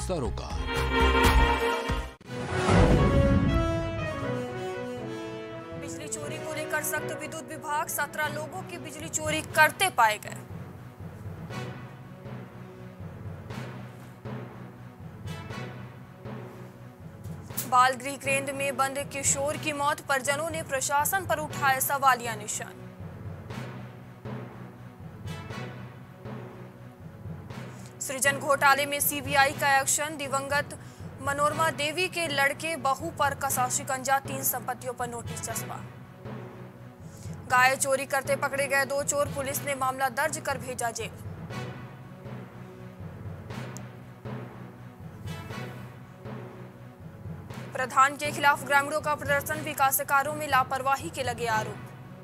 सरोकार। बिजली चोरी को लेकर सख्त, विद्युत विभाग 17 लोगों की बिजली चोरी करते पाए गए। बाल गृह केंद्र में बंद किशोर की मौत, परिजनों ने प्रशासन पर उठाए सवालिया निशान। सृजन घोटाले में सीबीआई का एक्शन, दिवंगत मनोरमा देवी के लड़के बहू पर कसा शिकंजा, 3 संपत्तियों पर नोटिस चस्पा। गाय चोरी करते पकड़े गए 2 चोर, पुलिस ने मामला दर्ज कर भेजा जेल। प्रधान के खिलाफ ग्रामीणों का प्रदर्शन, विकास कार्यों में लापरवाही के लगे आरोप।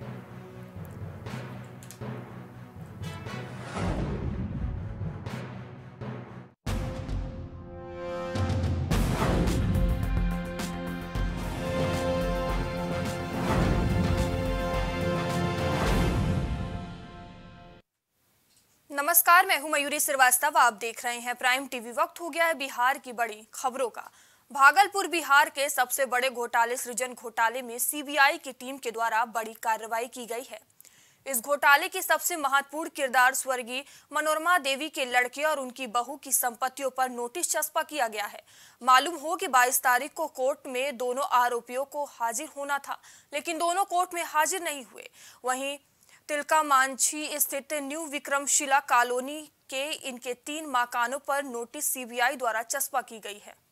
नमस्कार, मैं हूं मयूरी श्रीवास्तव। आप देख रहे हैं प्राइम टीवी। वक्त हो गया है बिहार की बड़ी खबरों का। भागलपुर बिहार के सबसे बड़े घोटाले सृजन घोटाले में सीबीआई की टीम के द्वारा बड़ी कार्रवाई की गई है। इस घोटाले की सबसे महत्वपूर्ण किरदार स्वर्गीय मनोरमा देवी के लड़के और उनकी बहू की संपत्तियों पर नोटिस चस्पा किया गया है। मालूम हो कि 22 तारीख को कोर्ट में दोनों आरोपियों को हाजिर होना था, लेकिन दोनों कोर्ट में हाजिर नहीं हुए। वहीं तिलका मांझी स्थित न्यू विक्रमशिला कॉलोनी के इनके 3 मकानों पर नोटिस सीबीआई द्वारा चस्पा की गई है।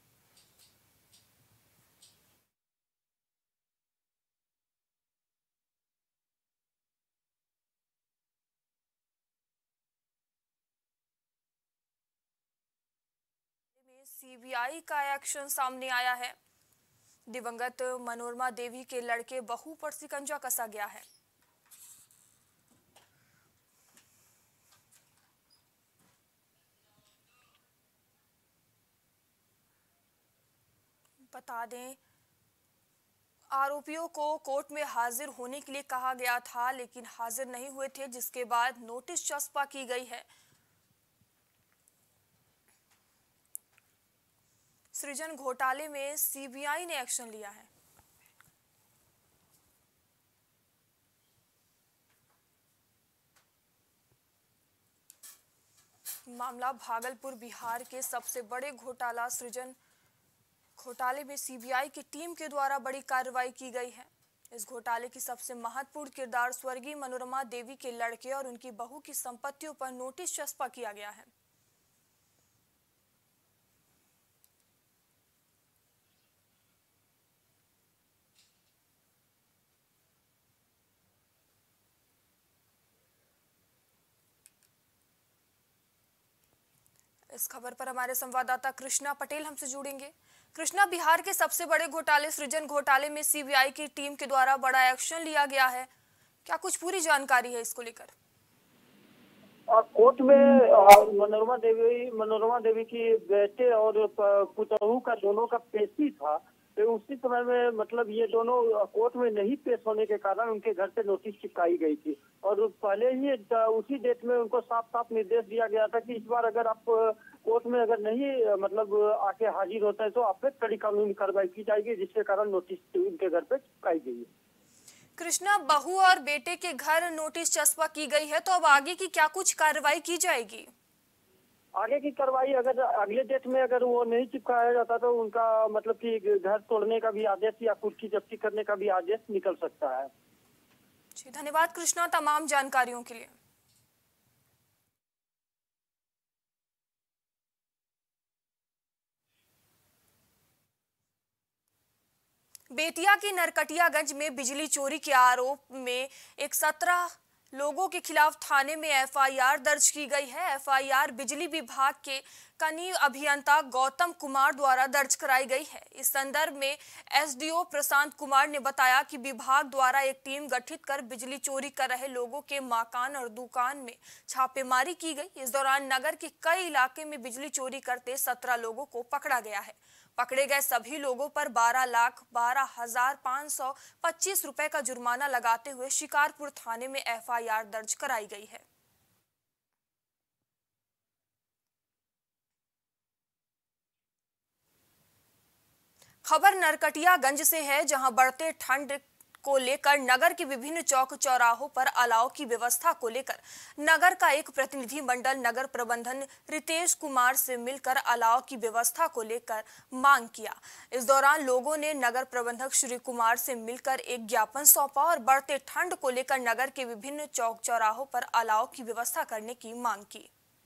सीबीआई का एक्शन सामने आया है। दिवंगत मनोरमा देवी के लड़के बहू पर शिकंजा कसा गया है। बता दें, आरोपियों को कोर्ट में हाजिर होने के लिए कहा गया था, लेकिन हाजिर नहीं हुए थे, जिसके बाद नोटिस चस्पा की गई है। सृजन घोटाले में सीबीआई ने एक्शन लिया है। मामला भागलपुर बिहार के सबसे बड़े घोटाला सृजन घोटाले में सीबीआई की टीम के द्वारा बड़ी कार्रवाई की गई है। इस घोटाले की सबसे महत्वपूर्ण किरदार स्वर्गीय मनोरमा देवी के लड़के और उनकी बहू की संपत्तियों पर नोटिस चस्पा किया गया है। इस खबर पर हमारे संवाददाता कृष्णा पटेल हमसे जुड़ेंगे। कृष्णा, बिहार के सबसे बड़े घोटाले सृजन घोटाले में सीबीआई की टीम के द्वारा बड़ा एक्शन लिया गया है, क्या कुछ पूरी जानकारी है इसको लेकर? कोर्ट में मनोरमा देवी की बेटे और पुतहू का दोनों का पेशी था, तो उसी समय में मतलब ये दोनों कोर्ट में नहीं पेश होने के कारण उनके घर से नोटिस चिपकाई गई थी। और पहले ही उसी डेट में उनको साफ साफ निर्देश दिया गया था कि इस बार अगर आप कोर्ट में अगर नहीं मतलब आके हाजिर होता है तो आप पे कड़ी कानूनी कार्रवाई की जाएगी, जिसके कारण नोटिस उनके घर पे चिपकाई गई है। कृष्णा, बहू और बेटे के घर नोटिस चस्पा की गई है, तो अब आगे की क्या कुछ कार्रवाई की जाएगी? आगे की कार्रवाई अगर अगले डेट में अगर वो नहीं चिपकाया जाता तो उनका मतलब कि घर तोड़ने का भी आदेश या कुर्की जब्ती करने का भी आदेश निकल सकता है। जी, धन्यवाद कृष्णा तमाम जानकारियों के लिए। बेतिया की नरकटियागंज में बिजली चोरी के आरोप में एक 17 लोगों के खिलाफ थाने में एफआईआर दर्ज की गई है। एफआईआर बिजली विभाग के कनीय अभियंता गौतम कुमार द्वारा दर्ज कराई गई है। इस संदर्भ में एसडीओ प्रशांत कुमार ने बताया कि विभाग द्वारा एक टीम गठित कर बिजली चोरी कर रहे लोगों के मकान और दुकान में छापेमारी की गई। इस दौरान नगर के कई इलाके में बिजली चोरी करते 17 लोगों को पकड़ा गया है। पकड़े गए सभी लोगों पर 12,12,525 रुपए का जुर्माना लगाते हुए शिकारपुर थाने में एफआईआर दर्ज कराई गई है। खबर नरकटियागंज से है, जहां बढ़ते ठंड को लेकर नगर के विभिन्न चौक चौराहों पर अलाव की व्यवस्था को लेकर नगर का एक प्रतिनिधि मंडल नगर प्रबंधन रितेश कुमार से मिलकर अलाव की व्यवस्था को लेकर मांग किया। इस दौरान लोगों ने नगर प्रबंधक श्री कुमार से मिलकर एक ज्ञापन सौंपा और बढ़ते ठंड को लेकर नगर के विभिन्न चौक चौराहों पर अलाव की व्यवस्था करने की मांग की।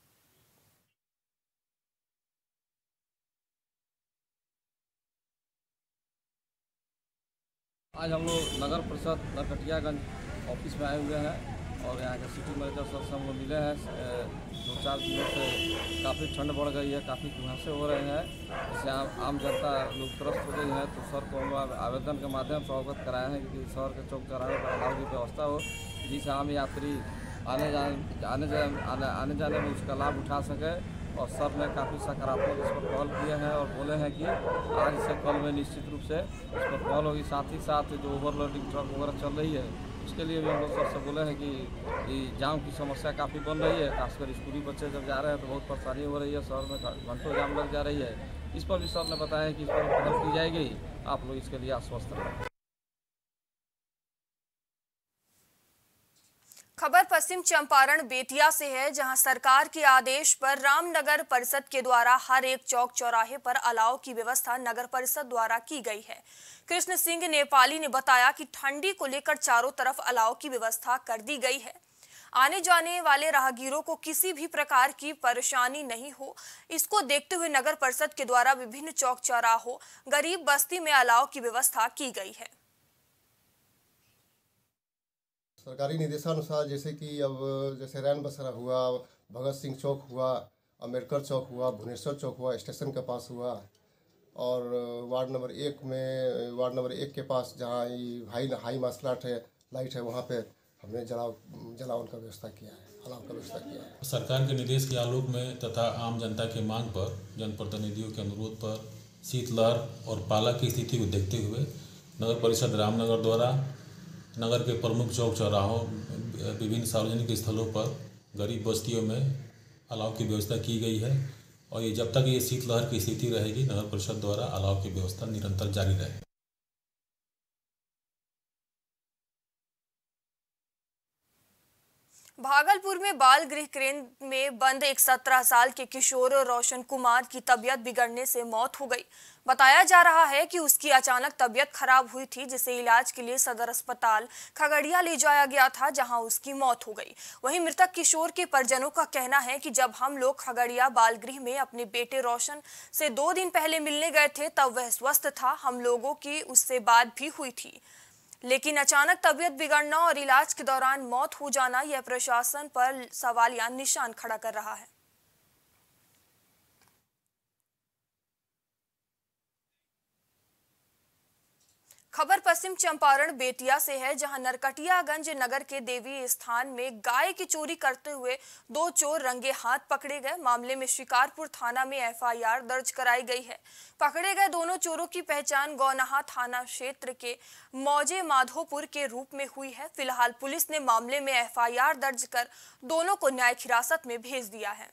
आज हम लोग नगर परिषद नरकटियागंज ऑफिस में आए हुए हैं और यहाँ के सिटी मैनेजर सर से हम लोग मिले हैं। 2-4 दिनों से काफ़ी ठंड बढ़ गई है, काफ़ी कुहासे हो रहे हैं, इससे आम जनता लोग त्रस्त हो गई है। तो सर को हम लोग आवेदन के माध्यम से अवगत कराए हैं कि शहर के चौक चौराहे पर अलाव की व्यवस्था हो, जिससे आम यात्री आने जाने में उसका लाभ उठा सके। और सर ने काफ़ी सकारात्मक इस पर पहल किए हैं और बोले हैं कि आज से कल में निश्चित रूप से इस पर पहल होगी। साथ ही साथ जो ओवरलोडिंग ट्रक वगैरह चल रही है उसके लिए भी हम लोग सर से बोले हैं कि जाम की समस्या काफ़ी बन रही है, खासकर स्कूली बच्चे जब जा रहे हैं तो बहुत परेशानी हो रही है, शहर में घंटों जाम लग जा रही है। इस पर भी सर ने बताया कि इस पर पहल की जाएगी, आप लोग इसके लिए आश्वस्त रहें। खबर पश्चिम चंपारण बेतिया से है, जहां सरकार के आदेश पर रामनगर परिषद के द्वारा हर एक चौक चौराहे पर अलाव की व्यवस्था नगर परिषद द्वारा की गई है। कृष्ण सिंह नेपाली ने बताया कि ठंडी को लेकर चारों तरफ अलाव की व्यवस्था कर दी गई है। आने जाने वाले राहगीरों को किसी भी प्रकार की परेशानी नहीं हो, इसको देखते हुए नगर परिषद के द्वारा विभिन्न चौक चौराहों गरीब बस्ती में अलाव की व्यवस्था की गई है। सरकारी निर्देशानुसार जैसे कि अब जैसे रैन बसेरा हुआ, भगत सिंह चौक हुआ, अम्बेडकर चौक हुआ, भुवनेश्वर चौक हुआ, स्टेशन के पास हुआ, और वार्ड नंबर 1 के पास जहाँ ये हाई मार्शल है लाइट है, वहाँ पे हमने जलावन का व्यवस्था किया है, अलाव का व्यवस्था किया है। सरकार के निर्देश के आलोक में तथा आम जनता के मांग पर जनप्रतिनिधियों के अनुरोध पर शीतलहर और पाला की स्थिति को देखते हुए नगर परिषद रामनगर द्वारा नगर के प्रमुख चौक चौराहों विभिन्न सार्वजनिक स्थलों पर गरीब बस्तियों में अलाव की व्यवस्था की गई है और ये जब तक ये शीतलहर की स्थिति रहेगी नगर परिषद द्वारा अलाव की व्यवस्था निरंतर जारी रहेगी। भागलपुर में बाल गृह केंद्र में बंद एक 17 साल के किशोर रोशन कुमार की तबीयत बिगड़ने से मौत हो गई। बताया जा रहा है कि उसकी अचानक तबीयत खराब हुई थी, जिसे इलाज के लिए सदर अस्पताल खगड़िया ले जाया गया था, जहां उसकी मौत हो गई। वहीं मृतक किशोर के परिजनों का कहना है कि जब हम लोग खगड़िया बाल गृह में अपने बेटे रोशन से 2 दिन पहले मिलने गए थे तब वह स्वस्थ था। हम लोगों की उससे बात भी हुई थी, लेकिन अचानक तबीयत बिगड़ना और इलाज के दौरान मौत हो जाना यह प्रशासन पर सवालिया निशान खड़ा कर रहा है। खबर पश्चिम चंपारण बेतिया से है, जहां नरकटियागंज नगर के देवी स्थान में गाय की चोरी करते हुए 2 चोर रंगे हाथ पकड़े गए। मामले में शिकारपुर थाना में एफआईआर दर्ज कराई गई है। पकड़े गए दोनों चोरों की पहचान गौनाहा थाना क्षेत्र के मौजे माधोपुर के रूप में हुई है। फिलहाल पुलिस ने मामले में एफआईआर दर्ज कर दोनों को न्यायिक हिरासत में भेज दिया है।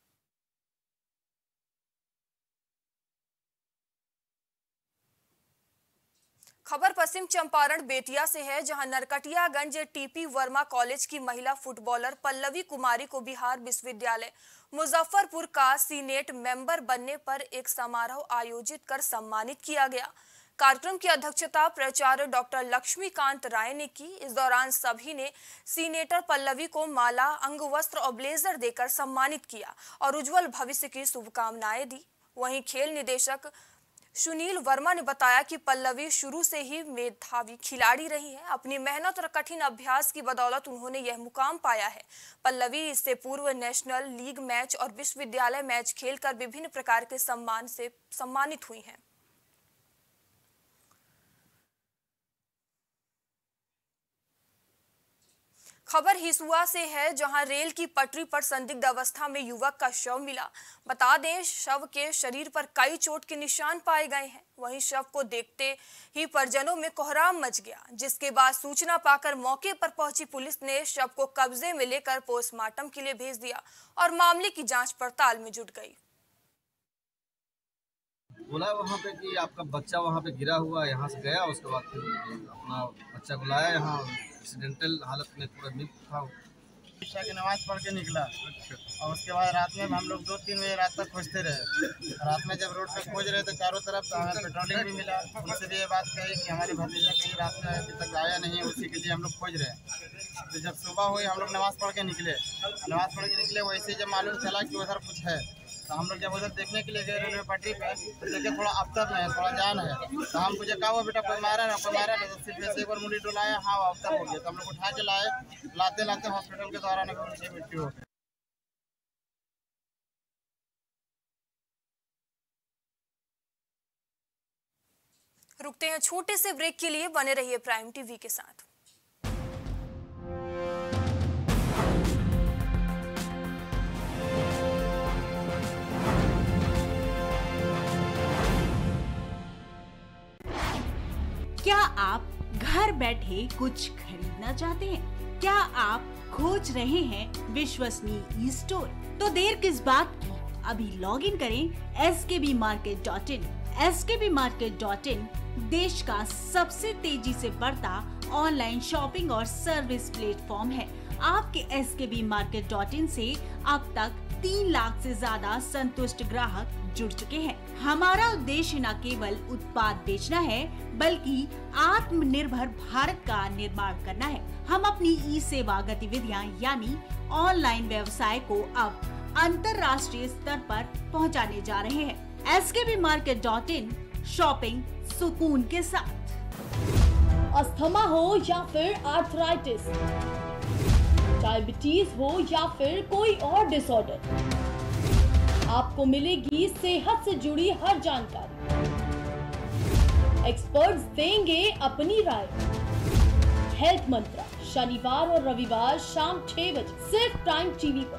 खबर पश्चिम चंपारण बेतिया से है, जहां नरकटियागंज टीपी वर्मा कॉलेज की महिला फुटबॉलर पल्लवी कुमारी को बिहार विश्वविद्यालय मुजफ्फरपुर का सीनेट मेंबर बनने पर एक समारोह आयोजित कर सम्मानित किया गया। कार्यक्रम की अध्यक्षता प्राचार्य डॉक्टर लक्ष्मीकांत राय ने की। इस दौरान सभी ने सीनेटर पल्लवी को माला, अंगवस्त्र और ब्लेजर देकर सम्मानित किया और उज्जवल भविष्य की शुभकामनाएं दी। वहीं खेल निदेशक सुनील वर्मा ने बताया कि पल्लवी शुरू से ही मेधावी खिलाड़ी रही है। अपनी मेहनत और कठिन अभ्यास की बदौलत उन्होंने यह मुकाम पाया है। पल्लवी इससे पूर्व नेशनल लीग मैच और विश्वविद्यालय मैच खेलकर विभिन्न प्रकार के सम्मान से सम्मानित हुई हैं। खबर हिसुआ से है, जहां रेल की पटरी पर संदिग्ध अवस्था में युवक का शव मिला। बता दें, शव के शरीर पर कई चोट के निशान पाए गए हैं। वहीं शव को देखते ही परिजनों में कोहराम मच गया, जिसके बाद सूचना पाकर मौके पर पहुंची पुलिस ने शव को कब्जे में लेकर पोस्टमार्टम के लिए भेज दिया और मामले की जांच पड़ताल में जुट गई। बोला वहाँ पे कि आपका बच्चा वहाँ पे गिरा हुआ, यहाँ से गया, उसके बाद फिर अपना बच्चा को लाया यहाँ, एक्सीडेंटल हालत में पूरा मृत था। ईशा की नमाज पढ़ के निकला और उसके बाद रात में हम लोग 2-3 बजे रात तक खोजते रहे। रात में जब रोड पे खोज रहे थे चारों तरफ, तो हमें पेट्रोलिंग भी मिला। उनसे भी ये बात कही कि हमारी भतीजा कहीं रात में अभी तक आया नहीं है, उसी के लिए हम लोग खोज रहे हैं। तो जब सुबह हुई हम लोग नमाज़ पढ़ के निकले, वैसे जब मालूम चला कि उधर कुछ है, तो हम लोग जब उधर देखने के लिए गए रेलवे पटरी पे, तो देखे थोड़ा अफ्तर में है, थोड़ा जान है। तो हम मुझे कहा हुआ बेटा कोई मारा ना, तो सिर्फ ऐसे एक बार मुंडी डोलाया, हाँ अफ्तर हो गया। तो हम लोग उठा के लाते हॉस्पिटल के द्वारा उनकी मृत्यु हो गई। रुकते हैं छोटे से ब्रेक के लिए, बने रहिए प्राइम टीवी के साथ। क्या आप घर बैठे कुछ खरीदना चाहते हैं? क्या आप खोज रहे हैं विश्वसनीय स्टोर? तो देर किस बात की, अभी लॉग इन करें skbmarket.in। skbmarket.in देश का सबसे तेजी से बढ़ता ऑनलाइन शॉपिंग और सर्विस प्लेटफॉर्म है। आपके skbmarket.in से अब तक 3 लाख से ज्यादा संतुष्ट ग्राहक जुड़ चुके हैं। हमारा उद्देश्य न केवल उत्पाद बेचना है, बल्कि आत्मनिर्भर भारत का निर्माण करना है। हम अपनी ई सेवा गतिविधियां यानी ऑनलाइन व्यवसाय को अब अंतर्राष्ट्रीय स्तर पर पहुंचाने जा रहे हैं। skbmarket.in, शॉपिंग सुकून के साथ। अस्थमा हो या फिर आर्थराइटिस, डायबिटीज हो या फिर कोई और डिसऑर्डर, आपको मिलेगी सेहत से जुड़ी हर जानकारी। एक्सपर्ट्स देंगे अपनी राय। हेल्थ मंत्रा, शनिवार और रविवार शाम 6 बजे सिर्फ प्राइम टीवी पर।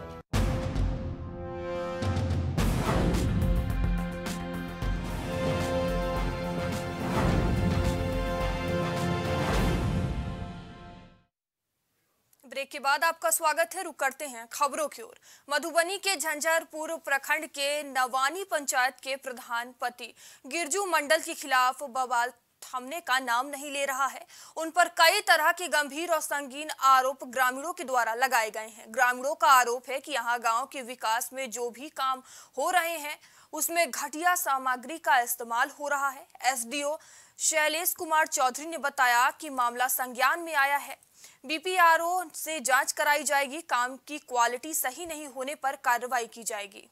ब्रेक के बाद आपका स्वागत है। रुक करते हैं खबरों की ओर। मधुबनी के झंझारपुर प्रखंड के नवानी पंचायत के प्रधान पति गिरजू मंडल के खिलाफ बवाल थमने का नाम नहीं ले रहा है। उन पर कई तरह के गंभीर और संगीन आरोप ग्रामीणों के द्वारा लगाए गए हैं। ग्रामीणों का आरोप है कि यहां गांव के विकास में जो भी काम हो रहे हैं उसमें घटिया सामग्री का इस्तेमाल हो रहा है। एसडीओ शैलेश कुमार चौधरी ने बताया कि मामला संज्ञान में आया है, बीपीआरओ से जांच कराई जाएगी, काम की क्वालिटी सही नहीं होने पर कार्रवाई की जाएगी।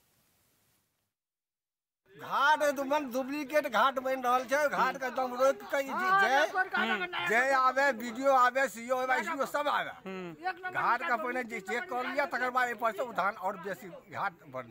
घाट डुप्लीकेट घाट बन रहा है। घाट का एकदम रोक के जय आवे, वीडियो आवे, सीओ आवे, सब आवे। घाट का पहले चेक कर लिया, तकर बाद पर से उधान और बेसी घाट बन।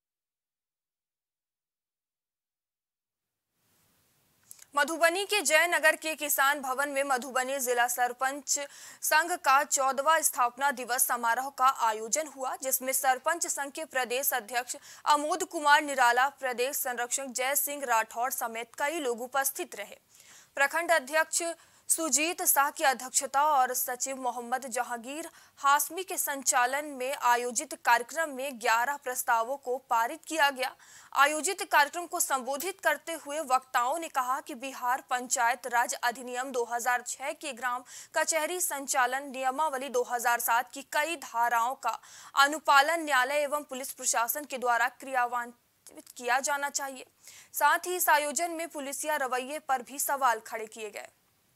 मधुबनी के जयनगर के किसान भवन में मधुबनी जिला सरपंच संघ का 14वां स्थापना दिवस समारोह का आयोजन हुआ, जिसमें सरपंच संघ के प्रदेश अध्यक्ष अमोद कुमार निराला, प्रदेश संरक्षक जय सिंह राठौड़ समेत कई लोग उपस्थित रहे। प्रखंड अध्यक्ष सुजीत शाह की अध्यक्षता और सचिव मोहम्मद जहांगीर हाशमी के संचालन में आयोजित कार्यक्रम में 11 प्रस्तावों को पारित किया गया। आयोजित कार्यक्रम को संबोधित करते हुए वक्ताओं ने कहा कि बिहार पंचायत राज अधिनियम 2006 के ग्राम कचहरी संचालन नियमावली 2007 की कई धाराओं का अनुपालन न्यायालय एवं पुलिस प्रशासन के द्वारा क्रियान्वित किया जाना चाहिए। साथ ही इस आयोजन में पुलिसिया रवैये पर भी सवाल खड़े किए गए।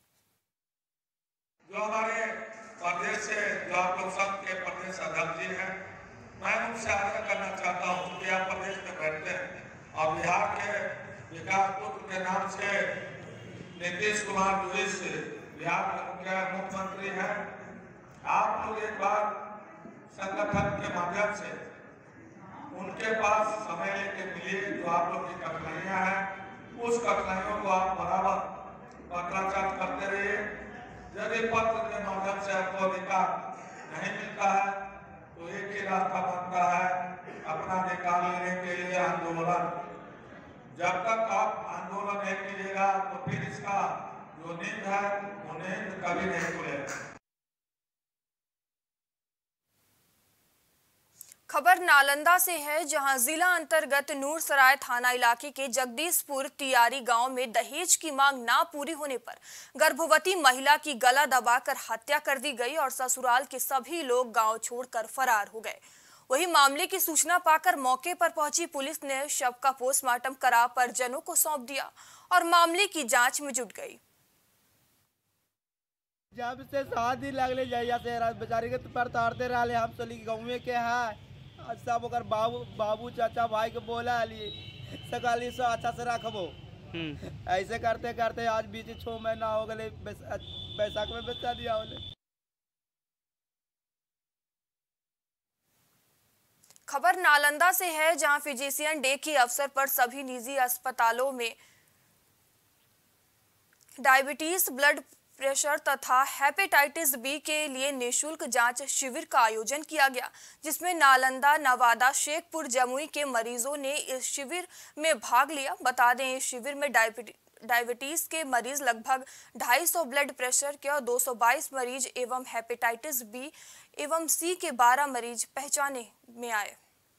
जो हमारे प्रदेश से जो आप लोग सब के प्रदेश अध्यक्ष जी हैं, मैं उनसे आग्रह करना चाहता हूँ कि आप प्रदेश में बैठते हैं और बिहार के विकास पुत्र के नाम से नीतीश कुमार जी बिहार के मुख्यमंत्री हैं। आप लोग एक बार संगठन के माध्यम से उनके पास समय लेके मिलिए। जो आप लोग की कठिनाइयाँ हैं, उस कठिनाइयों को आप बराबर पत्राचार करते रहिए। यदि पत्र के माध्यम से आपको अधिकार नहीं मिलता है तो एक ही रास्ता बनता है, अपना अधिकार लेने के लिए आंदोलन। जब तक आप आंदोलन नहीं कीजिएगा तो फिर इसका जो नींद है वो नींद कभी नहीं खुलेगा। खबर नालंदा से है, जहां जिला अंतर्गत नूरसराय थाना इलाके के जगदीशपुर तियारी गांव में दहेज की मांग ना पूरी होने पर गर्भवती महिला की गला दबाकर हत्या कर दी गई और ससुराल के सभी लोग गांव छोड़कर फरार हो गए। वहीं मामले की सूचना पाकर मौके पर पहुंची पुलिस ने शव का पोस्टमार्टम करा परिजनों को सौंप दिया और मामले की जांच में जुट गई। जब से शादी लगले जहिया से बेचारी के पर तारते रहे हम चली गाँव के है सब ओकर बाबू चाचा भाई के बोला अली सकाली से अच्छा से रखबो। ऐसे करते करते आज बीच 6 महीना हो गए, बैसाख में बच्चा दिया होले। खबर नालंदा से है, जहां फिजिशियन डे के अवसर पर सभी निजी अस्पतालों में डायबिटीज, ब्लड प्रेशर तथा हेपेटाइटिस बी के लिए निःशुल्क जांच शिविर का आयोजन किया गया, जिसमें नालंदा, नवादा, शेखपुर, जमुई के मरीजों ने इस शिविर में भाग लिया। बता दें, इस शिविर में डायबिटीज के मरीज लगभग 250, ब्लड प्रेशर के और 222 मरीज एवं हेपेटाइटिस बी एवं सी के 12 मरीज पहचाने में आए।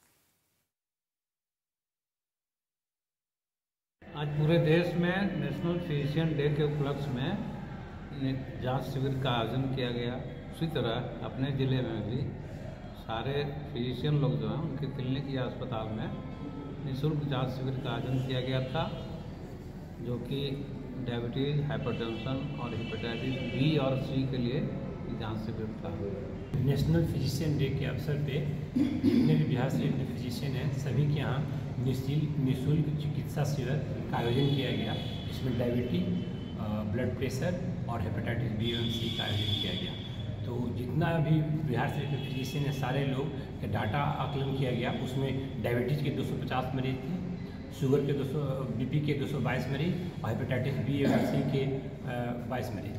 आज पूरे देश में नेशनल फिजिशियन डे के उपलक्ष्य में जांच शिविर का आयोजन किया गया। उसी तरह अपने ज़िले में भी सारे फिजिशियन लोग जो हैं उनके क्लिनिक या अस्पताल में निःशुल्क जांच शिविर का आयोजन किया गया था, जो कि डायबिटीज़, हाइपरटेंशन और हेपेटाइटिस बी और सी के लिए जांच शिविर था। नेशनल फिजिशियन डे के अवसर पे जितने भी बिहार से फिजिशियन हैं सभी के यहाँ निःशुल्क चिकित्सा शिविर का आयोजन किया गया। इसमें डायबिटीज, ब्लड प्रेशर और हेपेटाइटिस बी और सी का आयोजन किया गया। तो जितना भी बिहार से फिजिशियन है सारे लोग के डाटा आकलन किया गया। उसमें डायबिटीज़ के 250 मरीज थे, शुगर के 200, बीपी के 222 मरीज और हेपेटाइटिस बी और सी के 22 मरीज।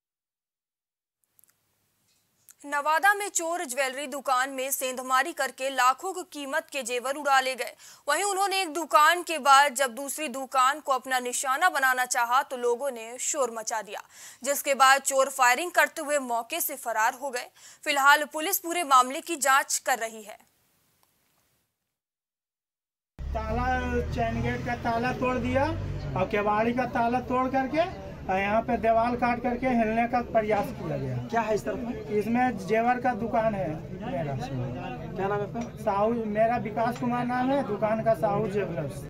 नवादा में चोर ज्वेलरी दुकान में सेंधमारी करके लाखों की कीमत के जेवर उड़ा ले गए। वहीं उन्होंने एक दुकान के बाद जब दूसरी दुकान को अपना निशाना बनाना चाहा तो लोगों ने शोर मचा दिया, जिसके बाद चोर फायरिंग करते हुए मौके से फरार हो गए। फिलहाल पुलिस पूरे मामले की जांच कर रही है। ताला, चैन गेट का ताला तोड़ दिया और केवाड़ी का ताला तोड़ करके यहाँ पे दीवार काट करके हिलने का प्रयास किया गया। क्या है इस तरफ में? इसमें जेवर का दुकान है मेरा। क्या नाम है आपका? साहू, मेरा विकास कुमार नाम है, दुकान का साहू ज्वेलर्स।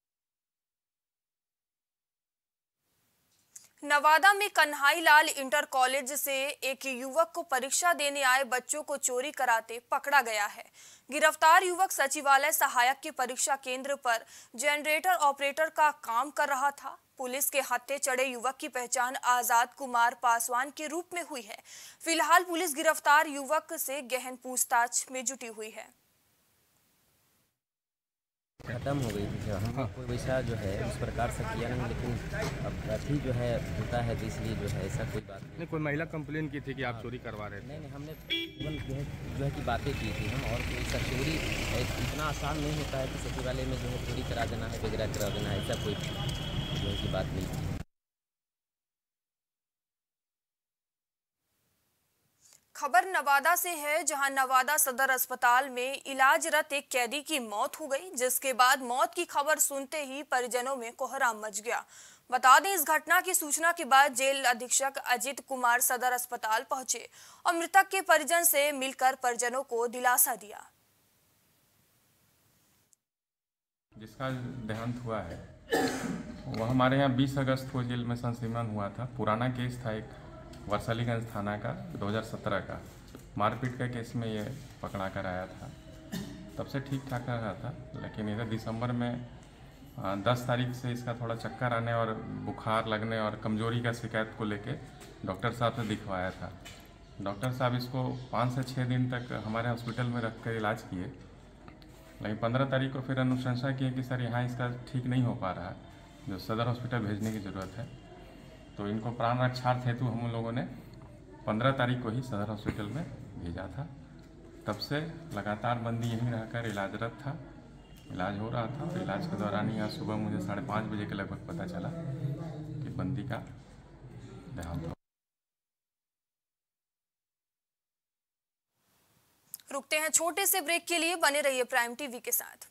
नवादा में कन्हाई लाल इंटर कॉलेज से एक युवक को परीक्षा देने आए बच्चों को चोरी कराते पकड़ा गया है। गिरफ्तार युवक सचिवालय सहायक के परीक्षा केंद्र पर जनरेटर ऑपरेटर का काम कर रहा था। पुलिस के हत्थे चढ़े युवक की पहचान आजाद कुमार पासवान के रूप में हुई है। फिलहाल पुलिस गिरफ्तार युवक से गहन पूछताछ में जुटी हुई है। खत्म हो गई थी, हम कोई वैसा जो है उस प्रकार से किया नहीं, लेकिन अब अभी जो है होता है तो इसलिए जो है ऐसा कोई बात नहीं। कोई महिला कंप्लेन की थी कि आप चोरी करवा रहे थे? नहीं, हमने केवल जो है की बातें की थी हम, और कोई सा चोरी इतना आसान नहीं होता है कि सचिवालय में जो है चोरी करा देना है, वगैरह करा देना है, ऐसा कोई जो है की बात नहीं थी। खबर नवादा से है, जहां नवादा सदर अस्पताल में इलाजरत एक कैदी की मौत हो गई, जिसके बाद मौत की खबर सुनते ही परिजनों में कोहराम मच गया। बता दें, इस घटना की सूचना के बाद जेल अधीक्षक अजित कुमार सदर अस्पताल पहुंचे और मृतक के परिजन से मिलकर परिजनों को दिलासा दिया। जिसका देहांत हुआ है वो हमारे यहाँ 20 अगस्त को जेल में संसीमन हुआ था। पुराना केस था एक वरसालीगंज थाना का 2017 का, मारपीट का केस में ये पकड़ा कर आया था। तब से ठीक ठाक रहा था, लेकिन इधर दिसंबर में 10 तारीख से इसका थोड़ा चक्कर आने और बुखार लगने और कमजोरी का शिकायत को लेके डॉक्टर साहब से दिखवाया था। डॉक्टर साहब इसको 5 से 6 दिन तक हमारे हॉस्पिटल में रख कर इलाज किए, लेकिन 15 तारीख को फिर अनुशंसा किए कि सर यहाँ इसका ठीक नहीं हो पा रहा है, जो सदर हॉस्पिटल भेजने की ज़रूरत है। तो इनको प्राण रक्षार्थ हेतु हम लोगों ने 15 तारीख को ही सदर हॉस्पिटल में भेजा था। तब से लगातार बंदी यहीं रहकर इलाजरत था, इलाज हो रहा था। और इलाज के दौरान ही आज सुबह मुझे 5:30 बजे के लगभग पता चला कि बंदी का देहांत हो। रुकते हैं छोटे से ब्रेक के लिए, बने रहिए प्राइम टीवी के साथ।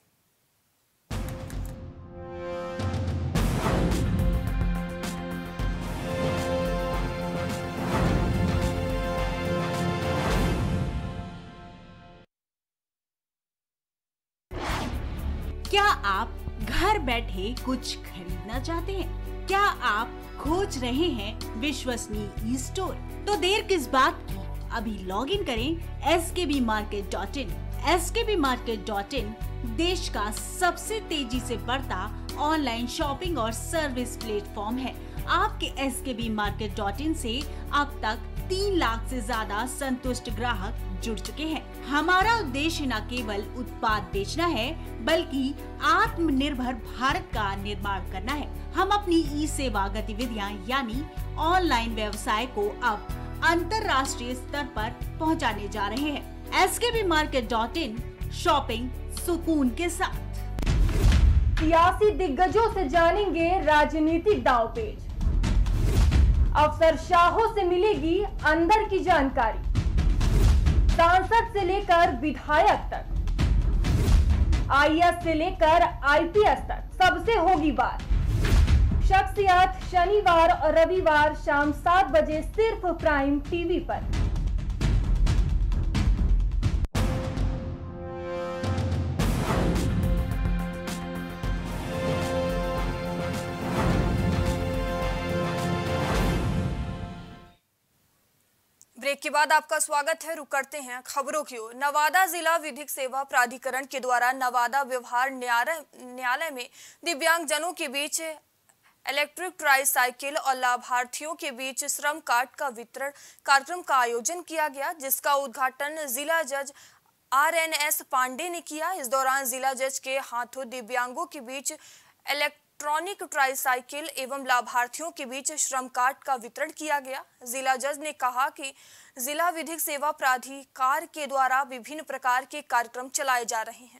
क्या आप घर बैठे कुछ खरीदना चाहते हैं? क्या आप खोज रहे हैं विश्वसनीय ई स्टोर? तो देर किस बात की, अभी लॉग इन करें skbmarket.in। skbmarket.in देश का सबसे तेजी से बढ़ता ऑनलाइन शॉपिंग और सर्विस प्लेटफॉर्म है। आपके skbmarket.in से अब तक 3 लाख से ज्यादा संतुष्ट ग्राहक जुड़ चुके हैं। हमारा उद्देश्य न केवल उत्पाद बेचना है, बल्कि आत्मनिर्भर भारत का निर्माण करना है। हम अपनी ई सेवा गतिविधियां यानी ऑनलाइन व्यवसाय को अब अंतर्राष्ट्रीय स्तर पर पहुंचाने जा रहे हैं। skbmarket.in, शॉपिंग सुकून के साथ। सियासी दिग्गजों से जानेंगे राजनीतिक दांवपेच, अफसरशाहों से मिलेगी अंदर की जानकारी, सांसद से लेकर विधायक तक, आईएएस से लेकर आईपीएस तक सबसे होगी बात। शख्सियत शनिवार और रविवार शाम 7 बजे सिर्फ प्राइम टीवी पर। ब्रेक के बाद आपका स्वागत है। रुक करते हैं खबरों की ओर। नवादा जिला विधिक सेवा प्राधिकरण के द्वारा नवादा व्यवहार न्यायालय में दिव्यांगजनों के बीच इलेक्ट्रिक ट्राईसाइकिल और लाभार्थियों के बीच श्रम कार्ड का वितरण कार्यक्रम का आयोजन किया गया, जिसका उद्घाटन जिला जज RNS पांडे ने किया। इस दौरान जिला जज के हाथों दिव्यांगों के बीच इलेक्ट्रॉनिक ट्राईसाइकिल एवं लाभार्थियों के बीच श्रम कार्ड का वितरण किया गया। जिला जज ने कहा कि जिला विधिक सेवा प्राधिकार के द्वारा विभिन्न प्रकार के कार्यक्रम चलाए जा रहे हैं।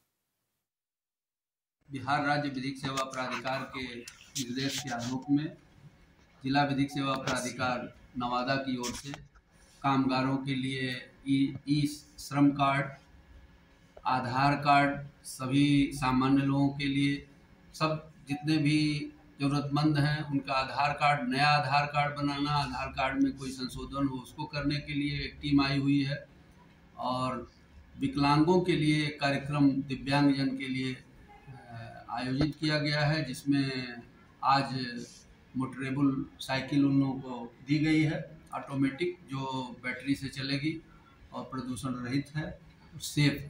बिहार राज्य विधिक सेवा प्राधिकार के निर्देश के आलोक में जिला विधिक सेवा प्राधिकार नवादा की ओर से कामगारों के लिए ई श्रम कार्ड, आधार कार्ड, सभी सामान्य लोगों के लिए, सब जितने भी ज़रूरतमंद हैं उनका आधार कार्ड, नया आधार कार्ड बनाना, आधार कार्ड में कोई संशोधन हो उसको करने के लिए एक टीम आई हुई है। और विकलांगों के लिए एक कार्यक्रम दिव्यांगजन के लिए आयोजित किया गया है, जिसमें आज मोटरेबल साइकिल उन लोगों को दी गई है, ऑटोमेटिक, जो बैटरी से चलेगी और प्रदूषण रहित है, सेफ है।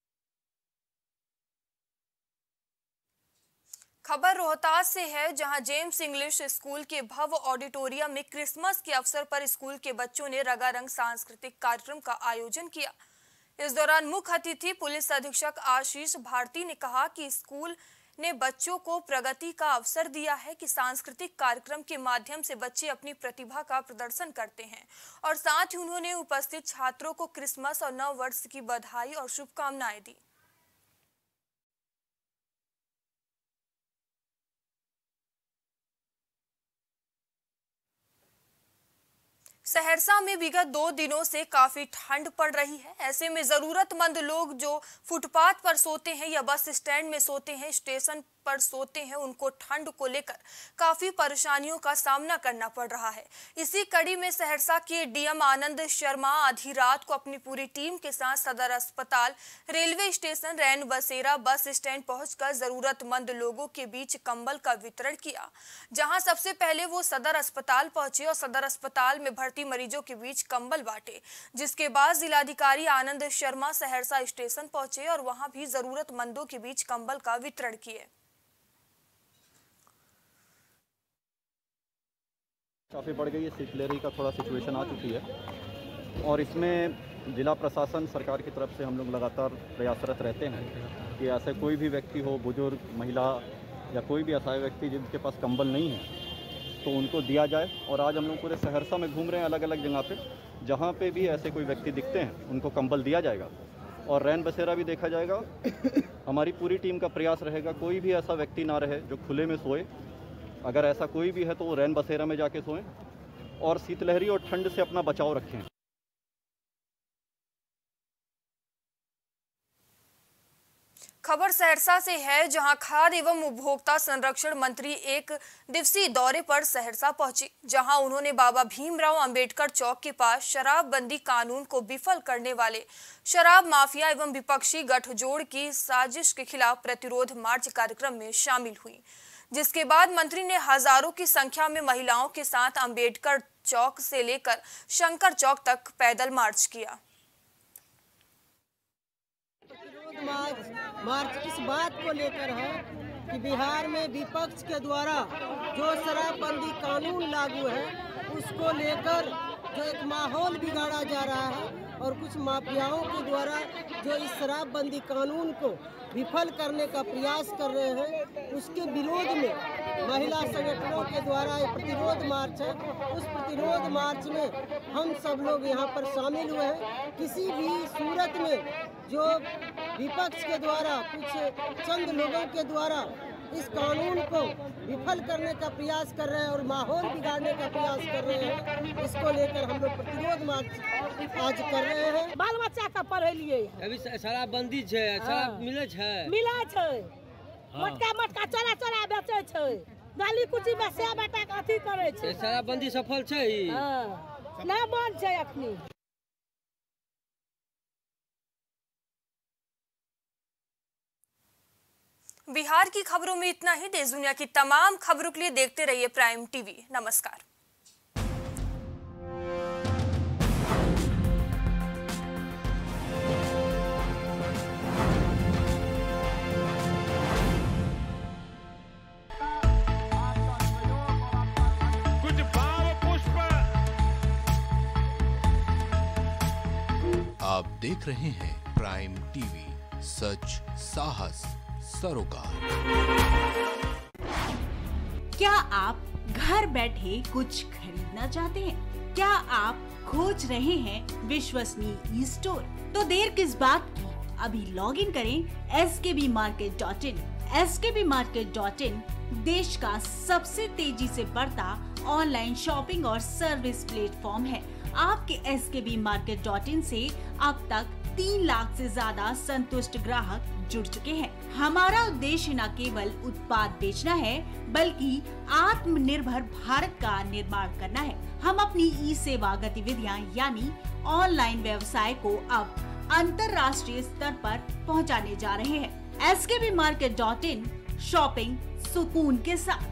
खबर रोहतास से है, जहां जेम्स इंग्लिश स्कूल के भव्य ऑडिटोरियम में क्रिसमस के अवसर पर स्कूल के बच्चों ने रंगारंग सांस्कृतिक कार्यक्रम का आयोजन किया। इस दौरान मुख्य अतिथि पुलिस अधीक्षक आशीष भारती ने कहा कि स्कूल ने बच्चों को प्रगति का अवसर दिया है कि सांस्कृतिक कार्यक्रम के माध्यम से बच्चे अपनी प्रतिभा का प्रदर्शन करते हैं, और साथ ही उन्होंने उपस्थित छात्रों को क्रिसमस और नव वर्ष की बधाई और शुभकामनाएं दी। सहरसा में विगत 2 दिनों से काफी ठंड पड़ रही है। ऐसे में जरूरतमंद लोग जो फुटपाथ पर सोते हैं या बस स्टैंड में सोते हैं, स्टेशन पर सोते हैं, उनको ठंड को लेकर काफी परेशानियों का सामना करना पड़ रहा है। इसी कड़ी में सहरसा के डीएम आनंद शर्मा आधी रात को अपनी पूरी टीम के साथ सदर अस्पताल, रेलवे स्टेशन, रैन बसेरा बस स्टैंड पहुंचकर जरूरतमंद लोगों के बीच कंबल का वितरण किया। जहां सबसे पहले वो सदर अस्पताल पहुंचे और सदर अस्पताल में भर्ती मरीजों के बीच कंबल बांटे, जिसके बाद जिलाधिकारी आनंद शर्मा सहरसा स्टेशन पहुंचे और वहां भी जरूरतमंदों के बीच कंबल का वितरण किए। काफ़ी बढ़ गई है, शीतलहरी का थोड़ा सिचुएशन आ चुकी है, और इसमें जिला प्रशासन सरकार की तरफ से हम लोग लगातार प्रयासरत रहते हैं कि ऐसे कोई भी व्यक्ति हो, बुजुर्ग, महिला या कोई भी असहाय व्यक्ति जिनके पास कंबल नहीं है तो उनको दिया जाए। और आज हम लोग पूरे सहरसा में घूम रहे हैं अलग अलग जगह पे, जहाँ पे भी ऐसे कोई व्यक्ति दिखते हैं उनको कंबल दिया जाएगा और रैन बसेरा भी देखा जाएगा। हमारी पूरी टीम का प्रयास रहेगा कोई भी ऐसा व्यक्ति ना रहे जो खुले में सोए। अगर ऐसा कोई भी है तो वो रैन बसेरा में जाके सोएं और शीतलहरी और ठंड से अपना बचाव रखें। खबर सहरसा से है, जहां खाद्य एवं उपभोक्ता संरक्षण मंत्री एक दिवसीय दौरे पर सहरसा पहुंची, जहां उन्होंने बाबा भीमराव अंबेडकर चौक के पास शराबबंदी कानून को विफल करने वाले शराब माफिया एवं विपक्षी गठजोड़ की साजिश के खिलाफ प्रतिरोध मार्च कार्यक्रम में शामिल हुई, जिसके बाद मंत्री ने हजारों की संख्या में महिलाओं के साथ अंबेडकर चौक से लेकर शंकर चौक तक पैदल मार्च किया। मार्च इस बात को लेकर है कि बिहार में विपक्ष के द्वारा जो शराबबंदी कानून लागू है उसको लेकर जो एक माहौल बिगाड़ा जा रहा है और कुछ माफियाओं के द्वारा जो इस शराबबंदी कानून को विफल करने का प्रयास कर रहे हैं, उसके विरोध में महिला संगठनों के द्वारा ये प्रतिरोध मार्च है। उस प्रतिरोध मार्च में हम सब लोग यहाँ पर शामिल हुए हैं। किसी भी सूरत में जो विपक्ष के द्वारा कुछ चंद लोगों के द्वारा इस कानून को विफल करने का प्रयास कर रहे हैं और माहौल बिगाड़ने का प्रयास कर रहे हैं, इसको लेकर हम लोग प्रतिरोध मार्च आज कर रहे हैं। बाल बच्चा का पढ़े लिए अभी शराबबंदी है, शराब मिले है, मटका चोरा चोरा बेचे छै, गाली कुची में से बेटा अथी करे छै। शराबबंदी सफल छै ना बंद छै अखनी। बिहार की खबरों में इतना ही। देश दुनिया की तमाम खबरों के लिए देखते रहिए प्राइम टीवी। नमस्कार। कुछ भाव पुष्प। आप देख रहे हैं प्राइम टीवी, सच साहस सरोकार। क्या आप घर बैठे कुछ खरीदना चाहते हैं? क्या आप खोज रहे हैं विश्वसनीय ई स्टोर? तो देर किस बात की, अभी लॉग इन करें skbmarket.in। skbmarket.in देश का सबसे तेजी से बढ़ता ऑनलाइन शॉपिंग और सर्विस प्लेटफॉर्म है। आपके skbmarket.in से अब तक 3 लाख से ज्यादा संतुष्ट ग्राहक जुड़ चुके हैं। हमारा उद्देश्य न केवल उत्पाद बेचना है, बल्कि आत्मनिर्भर भारत का निर्माण करना है। हम अपनी ई सेवा गतिविधियां यानी ऑनलाइन व्यवसाय को अब अंतर्राष्ट्रीय स्तर पर पहुंचाने जा रहे हैं। skbmarket.in शॉपिंग सुकून के साथ।